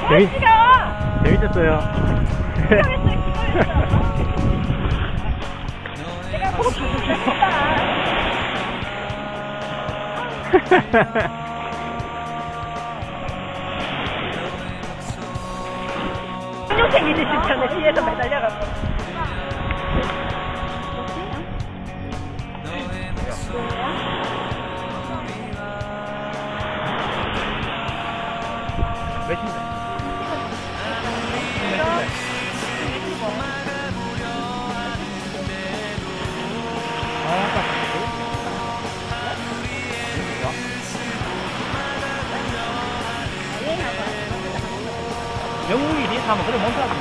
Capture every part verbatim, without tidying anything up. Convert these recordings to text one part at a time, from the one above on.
재밌, 싫어. 재밌었어요. 싫어했어, 싫어했어. 내가 보고 싶었다. 한용생이 되시잖아, 뒤에서 매달려갖고. 몇인데? 영웅이 뒤에 타면 그래 못 타지.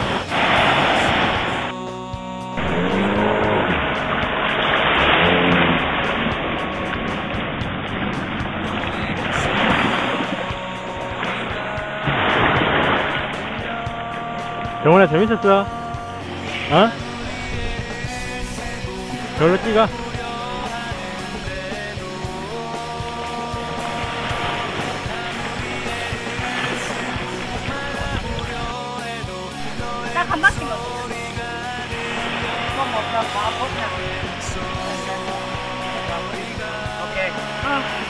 정훈아 재밌었어? 어? 저걸로 찍어. 딱 한 바퀴 먹어. 뭐 먹자, 뭐 먹자. 오케이. 어.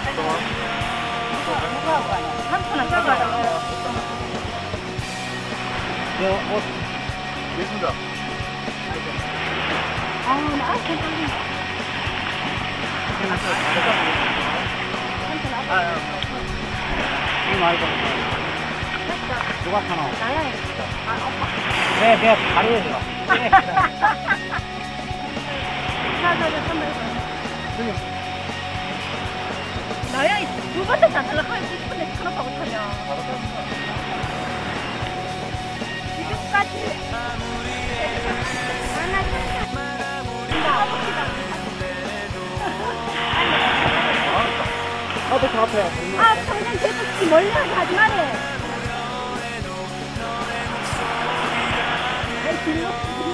누가 누가 하고 가냐? 삼촌은 저거 하자고. 네, 뭐, 됐습니다. 아, 나 괜찮네. 아, 이거 말고. 누가 타노? 나야. 아, 오빠. 네, 네, 바로 해줘. 네. 자, 자, 자, 선물. 나야, 두 번째 잔탈락하면 싶은데 시끄럽다고 타냐. 지금까지. 나도 저 앞에. 아, 평생 계속 멀리 가지 말해. 아이, 길로.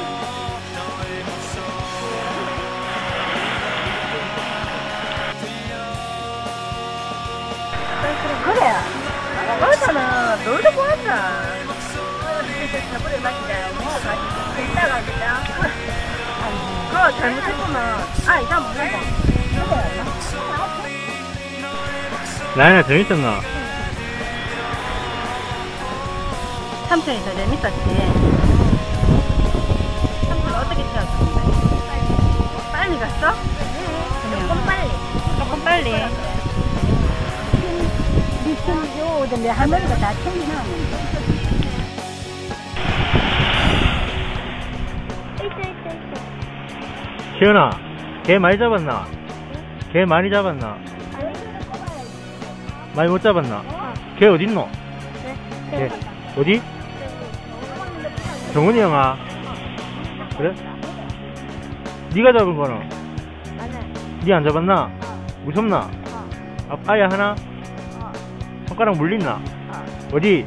그래. 너잖아. 너도 보았잖아. 저번에 마시자. 뭐 마시자. 이따가 그냥. 그거 잘못했구만. 아, 이따 먹는다. 나연아 재밌었나? 삼촌이 더 재밌었지. 삼촌 어떻게 태웠었는데? 빨리 갔어? 조금 빨리. 조금 빨리. 미친 요 내 할머니가 다 챙겨놨는데. 시연아, 개 많이 잡았나? 개 많이 잡았나? 많이 못 잡았나? 개 어딨노? 개 어디? 정훈이 형아. 그래? 네가 잡은 거는? 네 안 잡았나? 무섭나? 아파야 하나? 손가락 물린나? 어디?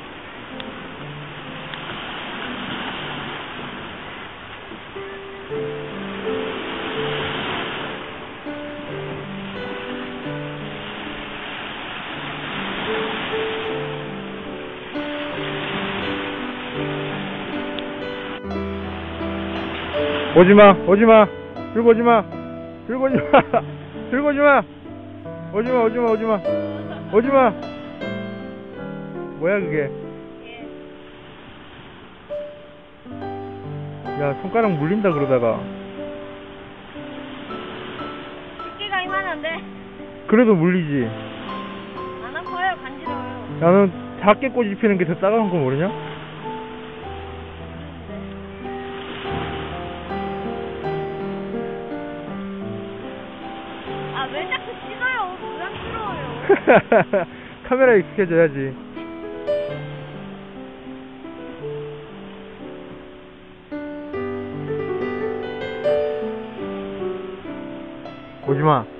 음. 오지마, 오지마. 들고 오지마. 들고 오지마. 들고 오지마. 오지마, 오지마, 오지마. 오지마. 뭐야, 그게? 야, 손가락 물린다, 그러다가. 집게가 이만한데. 그래도 물리지. 안 아파요, 간지러워요. 야, 너 작게 꼬집 피는 게 더 따가운 거 모르냐? 아, 왜 자꾸 찍어요? 부담스러워요. 카메라에 익숙해져야지. 오지마.